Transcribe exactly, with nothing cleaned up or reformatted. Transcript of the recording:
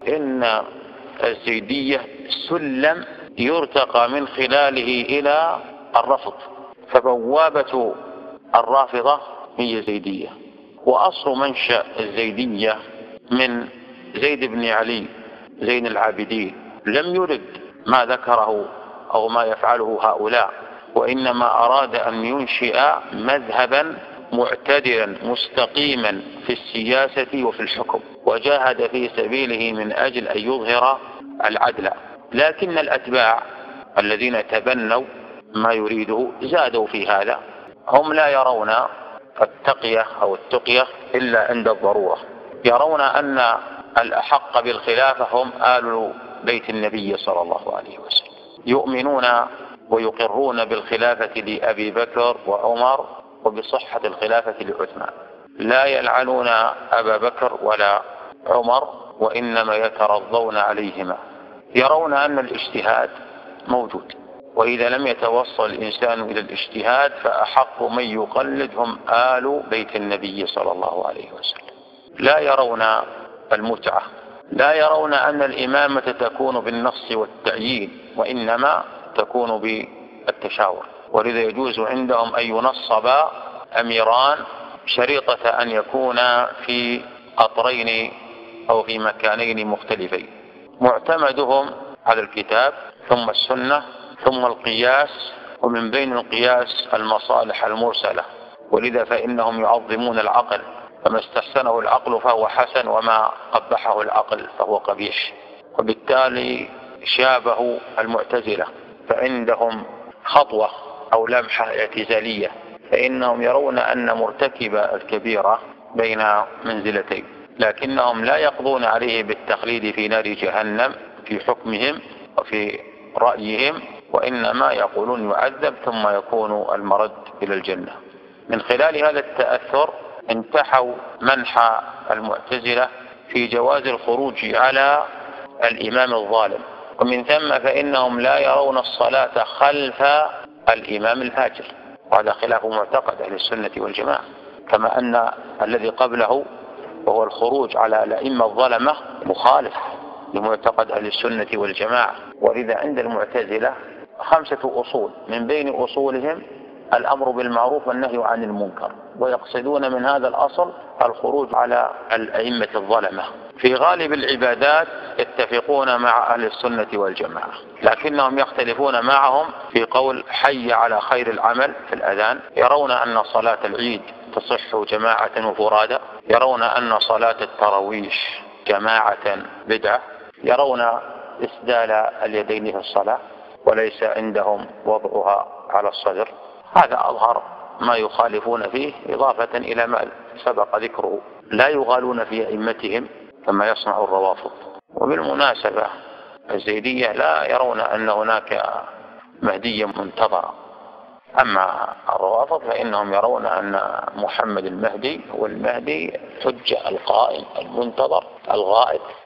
إن الزيدية سلم يرتقى من خلاله إلى الرفض، فبوابة الرافضة هي زيدية. وأصل منشأ الزيدية من زيد بن علي زين العابدين، لم يرد ما ذكره أو ما يفعله هؤلاء، وإنما أراد أن ينشئ مذهبا معتدلا مستقيما في السياسة وفي الحكم، وجاهد في سبيله من أجل أن يظهر العدل. لكن الأتباع الذين تبنوا ما يريده زادوا في هذا، هم لا يرون التقية أو التقية إلا عند الضرورة، يرون أن الأحق بالخلافة هم آل بيت النبي صلى الله عليه وسلم، يؤمنون ويقرون بالخلافة لأبي بكر وعمر وبصحة الخلافة لعثمان، لا يلعنون أبا بكر ولا عمر، وإنما يترضون عليهما. يرون أن الاجتهاد موجود، وإذا لم يتوصل الإنسان إلى الاجتهاد فأحق من يقلد هم آل بيت النبي صلى الله عليه وسلم. لا يرون المتعة، لا يرون أن الإمامة تكون بالنص والتعيين، وإنما تكون بالتشاور. ولذا يجوز عندهم أن ينصب أميران شريطة أن يكون في قطرين أو في مكانين مختلفين. معتمدهم على الكتاب ثم السنة ثم القياس، ومن بين القياس المصالح المرسلة. ولذا فإنهم يعظمون العقل، فما استحسنه العقل فهو حسن، وما قبحه العقل فهو قبيح. وبالتالي شابه المعتزلة، فعندهم خطوة أو لمحة اعتزالية، فإنهم يرون أن مرتكب الكبيرة بين منزلتين، لكنهم لا يقضون عليه بالتخليد في نار جهنم في حكمهم وفي رأيهم، وإنما يقولون يعذب ثم يكون المرد إلى الجنة. من خلال هذا التأثر انتحوا منحى المعتزلة في جواز الخروج على الإمام الظالم، ومن ثم فإنهم لا يرون الصلاة خلف الإمام الفاجر، وهذا خلاف معتقد أهل السنة والجماعة، كما أن الذي قبله وهو الخروج على الأئمة الظلمة مخالف لمعتقد أهل السنة والجماعة. ولذا عند المعتزلة خمسة أصول، من بين أصولهم الأمر بالمعروف والنهي عن المنكر، ويقصدون من هذا الأصل الخروج على الأئمة الظلمة. في غالب العبادات يتفقون مع أهل السنة والجماعة، لكنهم يختلفون معهم في قول حي على خير العمل في الأذان. يرون أن صلاة العيد تصح جماعة وفرادى، يرون أن صلاة التراويح جماعة بدعة، يرون إسدال اليدين في الصلاة وليس عندهم وضعها على الصدر. هذا أظهر ما يخالفون فيه، إضافة إلى ما سبق ذكره. لا يغالون في أئمتهم كما يصنع الروافض. وبالمناسبة الزيدية لا يرون أن هناك مهدي منتظر، أما الروافض فإنهم يرون أن محمد المهدي هو المهدي الحجة القائم المنتظر الغائب.